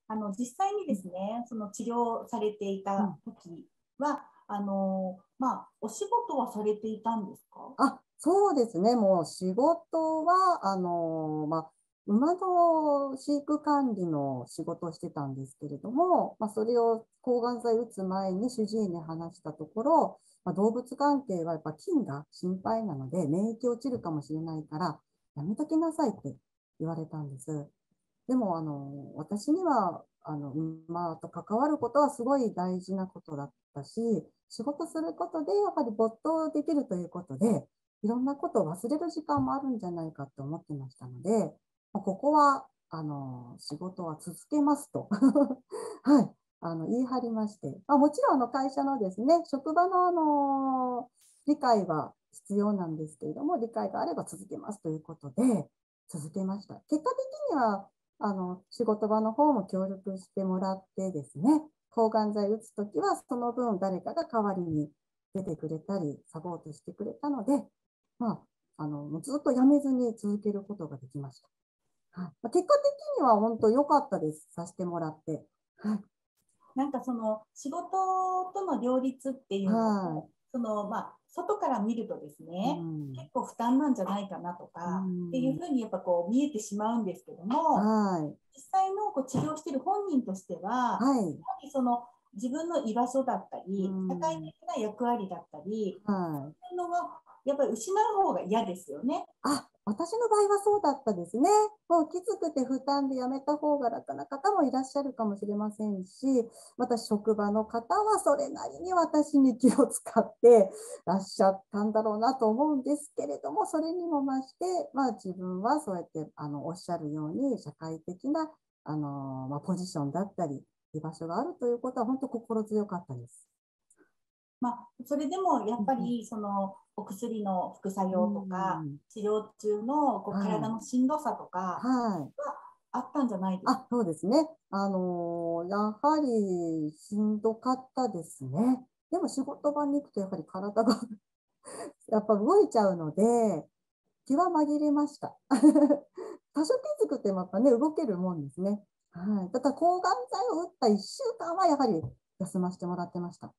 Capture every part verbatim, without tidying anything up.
あの実際にですね、その治療されていた時は、あのまあ、お仕事はされていたんですか？ あ、そうですね。もう仕事は、あの、まあ、馬の飼育管理の仕事をしてたんですけれども、まあ、それを抗がん剤打つ前に主治医に話したところ、まあ、動物関係はやっぱ菌が心配なので、免疫落ちるかもしれないから、やめときなさいって言われたんです。でも、あの、私には、あの、馬と関わることはすごい大事なことだったし、仕事することで、やっぱり没頭できるということで、いろんなことを忘れる時間もあるんじゃないかと思ってましたので、ここは、あの、仕事は続けますと、はい、あの、言い張りまして、まあ、もちろん、あの、会社のですね、職場の、あの、理解は必要なんですけれども、理解があれば続けますということで、続けました。結果的には、あの、仕事場の方も協力してもらってですね、抗がん剤打つときは、その分誰かが代わりに出てくれたり、サポートしてくれたので、まあ、あの、ずっとやめずに続けることができました。はい、まあ、結果的には本当良かったです。させてもらって。はい。 なんかその仕事との両立っていうのはを、そのまあ、外から見るとですい。うね、結ん。 構負担なんじゃないかなとうかっていうん。 ふうにやっぱこう見えてしまうんですけども、 はい。 実際のこう治療している本人としては、やははい。 りその自分の居場所だったうり、社会ん。 的な役割だったり、 はい。 そういうのがやっぱり失う方が嫌ですよね。 あ、私の場合はそうだったですね。もうきつくて負担でやめた方が楽な方もいらっしゃるかもしれませんし、また職場の方はそれなりに私に気を使ってらっしゃったんだろうなと思うんですけれども、それにも増して、まあ、自分はそうやってあのおっしゃるように社会的なあの、まあ、ポジションだったり居場所があるということは本当心強かったです。 まあ、それでもやっぱうんりそのお薬の副作う用とかん。 治療中のこう体はい。 のしんどさとかははい。 あったんじゃないですか？ あ、そうですね。あのーやはりしんどかったですね。でも仕事場に行くとやはり体がやっぱ動いちゃうので、気は紛れました。多少きつくてもやっぱね、動けるもんですね。はい。ただ抗がん剤を打ったいっしゅうかんはやはり休ませてもらってました。はい。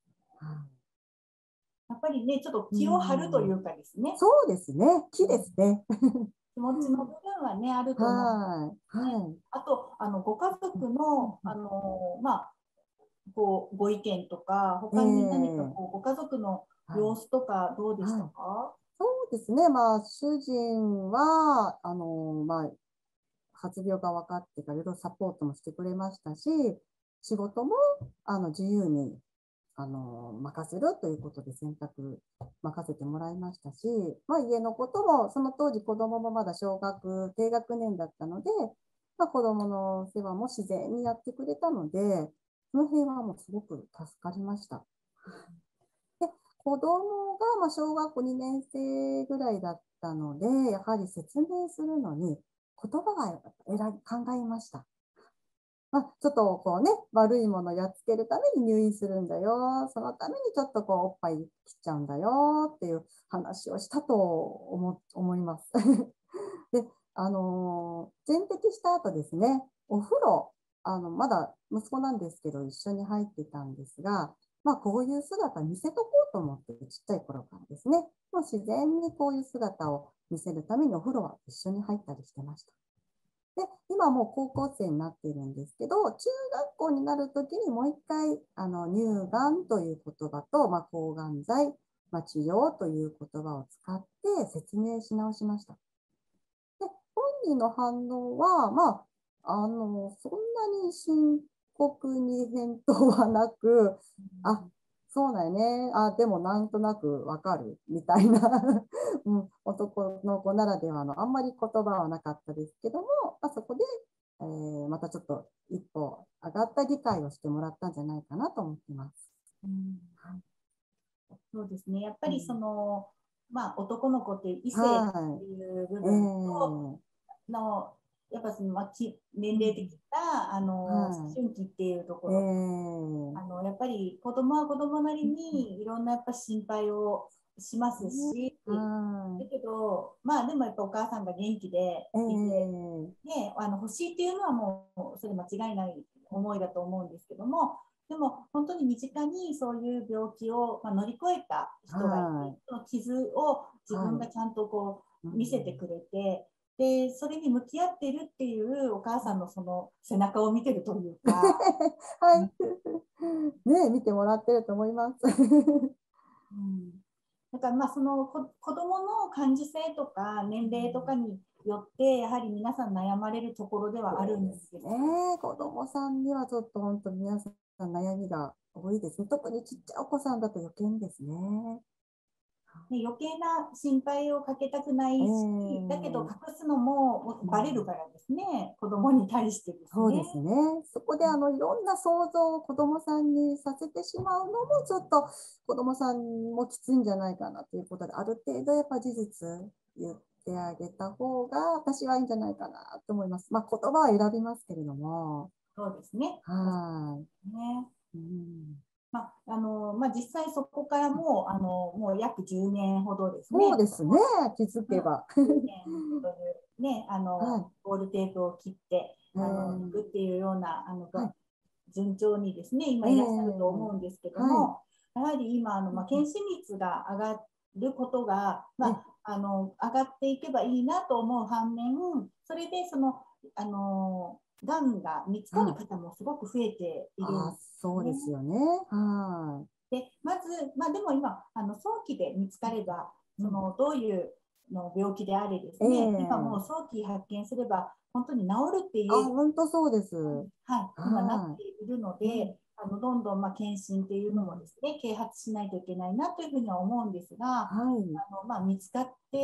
やっぱりね、ちょっとう気を張るといん。 うかですね、 そうですね。木ですね。 気持ちの部分はね、あると思うんではい。 すね。 はい。 あと、あのご家族の、あのまあ、こうご意見とか、 え他に何かえこうご家族のはい。 様子とかどうでしたはい。 か？ そうですね。まあ、主人は、あの、まあ、発病が分かってからいろいろサポートもしてくれましたし、仕事もあの自由にあの任せるということで選択任せてもらいましたし、まあ、家のこともその当時子供もまだ小学低学年だったので、まあ、子供の世話も自然にやってくれたので、その辺はもうすごく助かりました。で、子供がまあ小学校にねん生ぐらいだったので、やはり説明するのに言葉が選び考えました。まあ、ちょっとこうね、悪いものをやっつけるために入院するんだよ。そのためにちょっとこうおっぱい切っちゃうんだよっていう話をしたと思思います。で、あのー、全摘した後ですね、お風呂、あの、まだ息子なんですけど、一緒に入ってたんですが、まあ、こういう姿見せとこうと思って、ちっちゃい頃からですね、もう自然にこういう姿を見せるためにお風呂は一緒に入ったりしてました。で、今もう高校生になっているんですけど、中学校になるときにもう一回、あの、乳がんという言葉と、まあ、抗がん剤、まあ、治療という言葉を使って説明し直しました。で、本人の反応は、まあ、あの、そんなに深刻に返答はなく、あ、そうだよね。あ、でもなんとなくわかるみたいな、うん、男の子ならではのあんまり言葉はなかったですけども、まあ、そこで、えー、またちょっと一歩上がった理解をしてもらったんじゃないかなと思ってます。 うん、 はい。 そうですね。やっぱりそうん、 の、まあ、男の子っていう異性ってはいう部い。え分とー、 の、やっぱその、まあ、き年齢的うん、 なあの思は春期っていうとこい。えろ、 ー、 あのやっぱり子供は子供なりうん、 にいろんなやっぱ心配をしますね、 し、 はだけど、まあでもやっぱお母さんが元気でい。えいて、 ー、 ね、あの欲しいっていうのはもうそれ間違いない思いだと思うんですけども、でも本当に身近にそういう病気を、まあ、乗り越えた人がいて、 はい。 その傷を自分がはい。 ちゃんとこうう見せてん。 くれて、でそれに向き合ってるっていうお母さんのその背中を見てるというか、 はい。ねえ、見てもらってると思います。 うん、だからまあそのこ子どもの感受性とか年齢とかによってやはり皆さん悩まれるところではあるそうんですですね。子供さんにはちょっと本当皆さん悩みが多いですね。特にちっちゃいお子さんだと余計にですね。 ね、余計な心配をかけたくなえいし、だけどー、 隠すのもうん、 バレるからですね、子供に対してですね。 そうですね。そこであのいろんな想像を子供さんにさせてしまうのもちょっと子供さんもきついんじゃないかなということで、ある程度やっぱ事実言ってあげた方が私はいいんじゃないかなと思います。まあ言葉は選びますけれども。 そうですね。 はい。 ね。 うん。 まああのまあ、実際そこからもうあのもう約じゅうねんほどですね、 そうですね。気づうん、 けば。 じゅうねんという、ね、あのはゴールテープを切ってい。えあのいくー、 っていうようなあのはい。 順調にですね、 え今いらっしゃると思ー、 うんですけどはい。 も、やはり今、あのまあ、検診率が上がることが、まえ、 あ、あの上がっていけばいいなと思う反面、それでその、あの、がんが見つかるはい。 方もすごく増えているんあ、 ですそうですね。 よね。はで、まず、まあ、でも今、あの早期で見つかれば、 い。うん。 そのどういうの病気であれですえね、今もうえ、 早期発見すれば、本当に治るってあ、 言え、 本当そうです。 はい、今なっはているのい。うん。 で、あのどんどんまあ検診っていうのもうん。 ですね、啓発しないといけないなというふうには思うんですが、あはい。 のまあ、見つかって、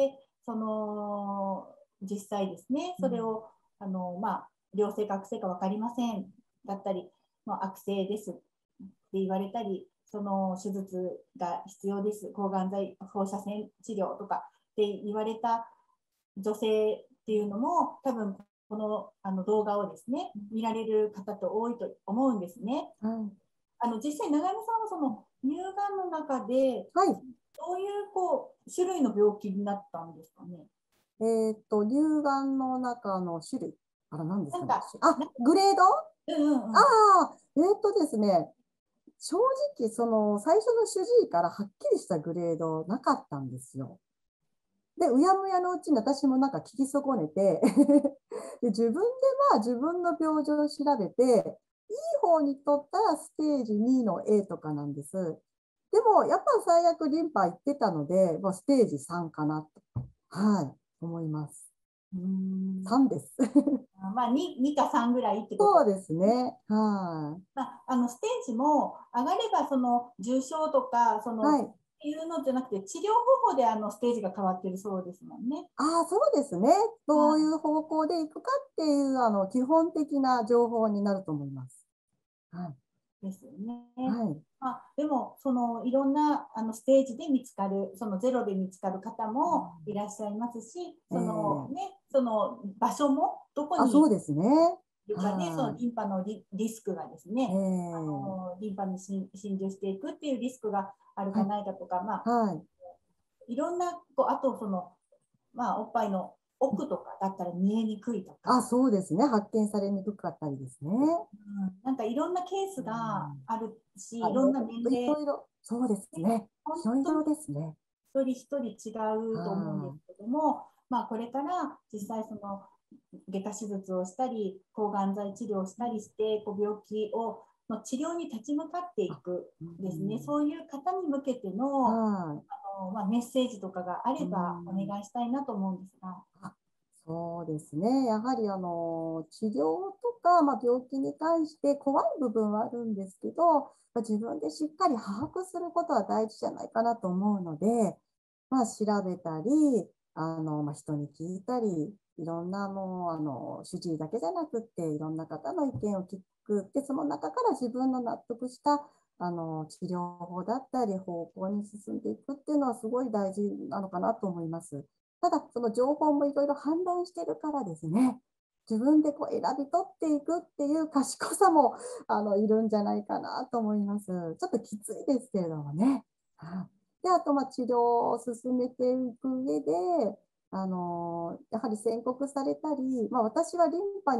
その実際ですね、 うん。 それをあの、まあ、良性か悪性か分かりませんだったり、まあ、悪性ですって言われたり、その手術が必要です、抗がん剤、放射線治療とかって言われた女性っていうのも、多分このあの動画をですね、見られる方と多いと思うんですね。 はい。 あの実際、永山さんはその乳がんの中で、 はい。 どういうこう種類の病気になったんですかね。 えっと、乳がんの中の種類。あら、何ですかね。 なんか、なあ、グレード。あうんうんうん。 あ、えっとですね。正直、その、最初の主治医からはっきりしたグレードなかったんですよ。で、うやむやのうちに私もなんか聞き損ねてで、自分でまあ自分の病状を調べて、いい方にとったらステージにの A とかなんです。でも、やっぱ最悪リンパ行ってたので、まあ、ステージさんかなと、はい、思います。 うーんさんです。 まあに、にかさんぐらいってことそうでですね。 すね。 はまあ、あのステージも上がればその重症とかそい。 のっはい。 ていうのじゃなくて治療方法であのステージが変わってるそうですもんね。 ああ、そうですね。どういう方向で行くかっていう、あの、基本的な情報になると思います。はい。 ですよね。 はい。 まあ、でもそのいろんなあのステージで見つかるそのゼロで見つかる方うもいん、 らっしゃいますし、 えそのー、 ね、その場所もどこあ、そにうですね。 いるかで、そのはリンパのリリスクがですい。えね、あー、 のリンパに侵入していくっていうリスクがあるかはい。 ないかとか、まあ、 はい。 いろんなこう、あとその、まあ、おっぱいの奥とかだったら見えにくいとあ、 か、 そうですね。発見されにくかったりですね。 うん、なんかいろんなケーうスがん。 あるし、 あ、 いろんなもう本当い年齢、 ろいろ。そうですね。いろい本当にろですね。 一人一人違うと思うんですはけども、まあ、これから実際その外科手術をしたり抗がん剤治療をしたりしてこう病気をの治療に立ち向かってい。あ、 いくうですね、 ん。 そういう方に向けての、 はあの、まあ、メッセージとかがあい。うればおん。 願いしたいなと思うんですが。 あ、そうですね。やはりあの治療とか、まあ、病気に対して怖い部分はあるんですけど、まあ、自分でしっかり把握することは大事じゃないかなと思うので、まあ、調べたり、あのまあ、人に聞いたり、いろんなもうあの主治医だけじゃなくって、いろんな方の意見を聞く。で、その中から自分の納得したあの治療法だったり方向に進んでいくっていうのはすごい大事なのかなと思います。ただ、その情報もいろいろ氾濫してるからですね、自分でこう選び取っていくっていう賢さもあのいるんじゃないかなと思います。ちょっときついですけれどもね。はい、で、あと、まあ治療を進めていく上で、あのやはり宣告されたり、まあ、私はリンパに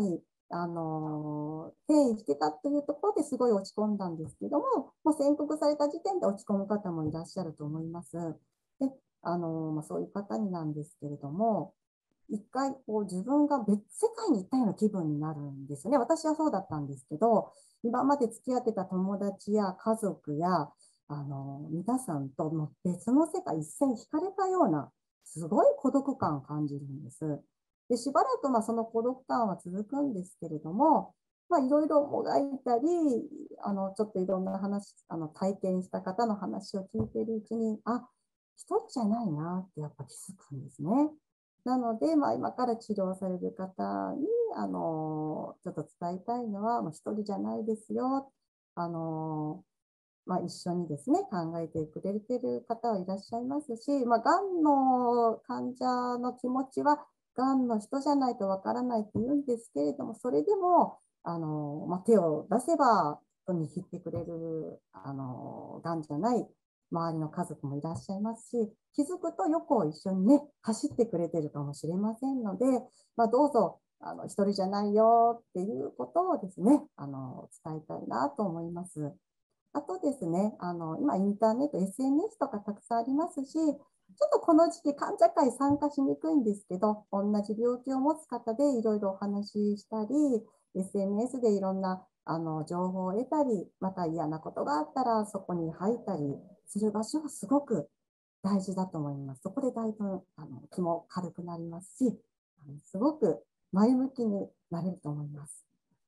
あの転移してたというところですごい落ち込んだんですけども、もう宣告された時点で落ち込む方もいらっしゃると思います。で、あのまあ、そういう方になんですけれども、一回こう自分が別世界に行ったような気分になるんですよね。私はそうだったんですけど、今まで付き合ってた友達や家族やあの皆さんとも別の世界一線引かれたようなすごい孤独感を感じるんです。でしばらくまあその孤独感は続くんですけれども、まあ、いろいろもがいたり、あのちょっといろんな話、あの体験した方の話を聞いているうちに、あ、一人じゃないなってやっぱ気づくんですね。なので、まあ、今から治療される方にあのちょっと伝えたいのは、もう一人じゃないですよ。あのまあ、一緒にですね、考えてくれてる方はいらっしゃいますし、まあ、がんの患者の気持ちは、がんの人じゃないとわからないって言うんですけれども、それでも、あのまあ、手を出せば、握ってくれる、あのがんじゃない周りの家族もいらっしゃいますし、気づくと横を一緒にね、走ってくれてるかもしれませんので、まあ、どうぞ、あの一人じゃないよっていうことをですね、あの伝えたいなと思います。あとですね、あの今インターネット、エスエヌエス とかたくさんありますし、ちょっとこの時期患者会参加しにくいんですけど、同じ病気を持つ方でいろいろお話ししたり、エスエヌエス でいろんなあの情報を得たり、また嫌なことがあったらそこに入ったりする場所はすごく大事だと思います。そこでだいぶあの気も軽くなりますし、あのすごく前向きになれると思います。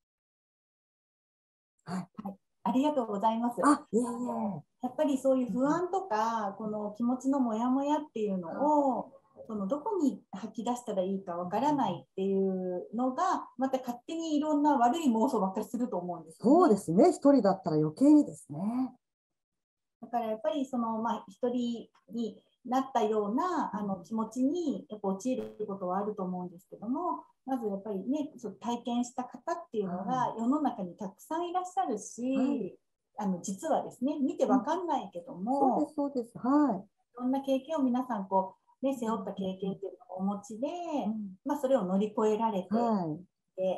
はい、はい、ありがとうございます。 あ、いえいえ。 やっぱりそういう不安とか、この気持ちのモヤモヤっていうのを、そのどこに吐き出したらいいかわからないっていうのが、また勝手にいろんな悪い妄想ばっかりすると思うんですよね。 そうですね、一人だったら余計にですね。 だからやっぱりその、まあ、一人になったようなあの気持ちにやっぱ陥ることはあると思うんですけども、まずやっぱりね、そ体験した方っていうのが世の中にたくさんいらっしゃるし、はい、あの実はですね、見てわかんないけども、 そうです、そうです。はい。 いろんな経験を皆さんこう、ね、背負った経験っていうのをお持ちで、うん、まあ、それを乗り越えられて、はい、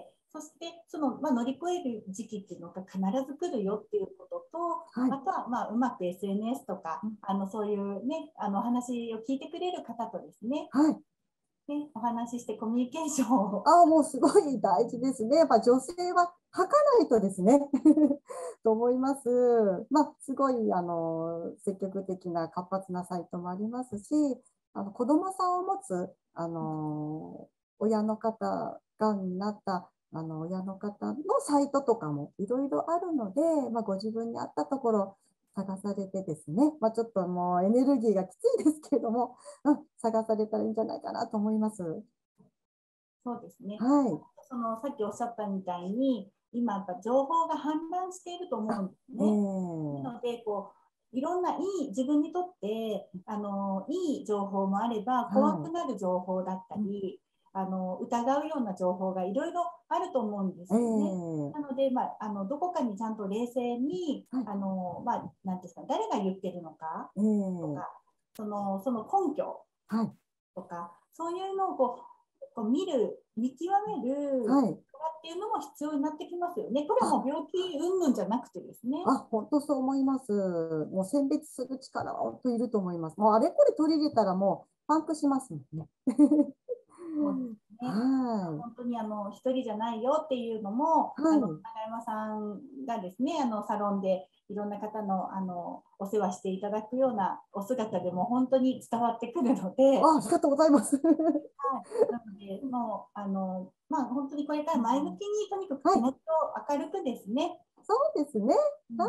そしてその、まあ、乗り越える時期っていうのが必ず来るよっていうことと、はい、あとは、まあ、うまく エスエヌエス とか、うん、あのそういうね、あの話を聞いてくれる方とですね、はい、ね、お話ししてコミュニケーションを。 ああ、もうすごい大事ですね。やっぱ女性は吐かないとですねと思います。まあ、すごいあの積極的な活発なサイトもありますし、あの子どもさんを持つあの親の方、がんになったあの親の方のサイトとかもいろいろあるので、まあ、ご自分に合ったところ探されてですね、まあ、ちょっともうエネルギーがきついですけれども、うん、探されたらいいんじゃないかなと思います。 そうですね。 はい。 そのさっきおっしゃったみたいに、今やっぱ情報が氾濫していると思うんですね。えー、なのでこういろんないい自分にとってあのいい情報もあれば怖くなる情報だったり、はい、あの疑うような情報がいろいろあると思うんですよね。えー、なので、まあ、あのどこかにちゃんと冷静に、はい、あのまあ、なんですか、誰が言ってるのかとか、えー、そのその根拠とか、はい、そういうのをこうこう見る、見極める力っていうのも必要になってきますよね。これはもう病気云々じゃなくてですね。 あ、本当そう思います。もう選別する力は本当いると思います。もうあれこれ取り入れたらもうパンクしますもんね。 そうですね。はい、本当にあの一人じゃないよっていうのも、はい、あの永山さんがですね、あのサロンでいろんな方のあのお世話していただくようなお姿でも本当に伝わってくるので、 あ、ありがとうございます。はい、 なのでもうあのまあ本当にこれから前向きにとにかく気持ちを明るくですね。はい、 そうですね。はい。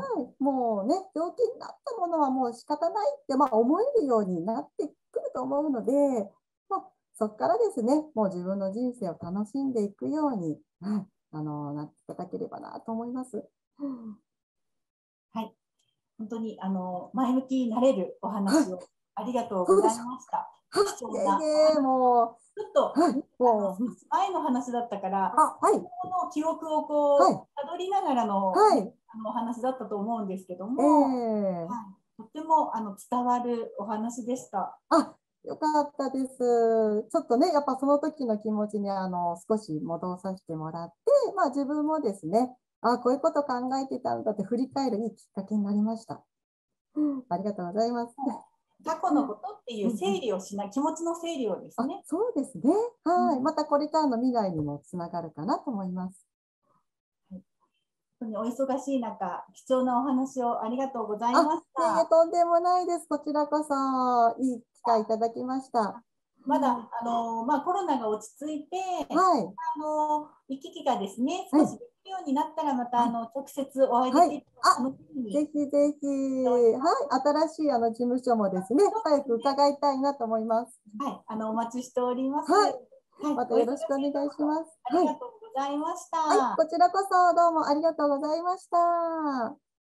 もうね、病気になったものはもう仕方ないって、まあ、思えるようになってくると思うので、まあ、そこからですね、もう自分の人生を楽しんでいくように、はい、あのなっていただければなと思います。 はい。本当にあの前向きになれるお話をありがとうございました。貴重なお話。もうちょっと、はい、もう前の話だったから、あ、はい、の記憶をこう、はい、たどりながらの、はい、あのお話だったと思うんですけども、えー、はい、とてもあの伝わるお話でした。 あ、 よかったです。ちょっとね、やっぱその時の気持ちにあの少し戻させてもらって、まあ、自分もですね、あ、こういうこと考えてたんだって振り返るいいきっかけになりました。ありがとうございます。 過去のことっていう整理をしない、気持ちの整理をですね。 そうですね。はい。 うん、 またこれからの未来にもつながるかなと思います。 本当にお忙しい中、貴重なお話をありがとうございあ、 ましいえいえ、 た。 とんでもないです。こちらこそ、いい機会いただきました。 まだ、あのまあ、コロナが落ち着いて、 はい。 あの行き来がですね、 はい。 少しできるようになったら、またはい。 あの直接お会いではい。 きるあ、 のを楽しみにぜひぜひ、 しております。 はい。新しいあの事務所もですね、 そう早くですね。 伺いたいなと思います。 はい、あのお待ちしております。ははい。 い、 またお忙しいよろしくお願いしところます。 ありはい。 がとうございましはい。 た。 こちらこそどうもありがとうございました。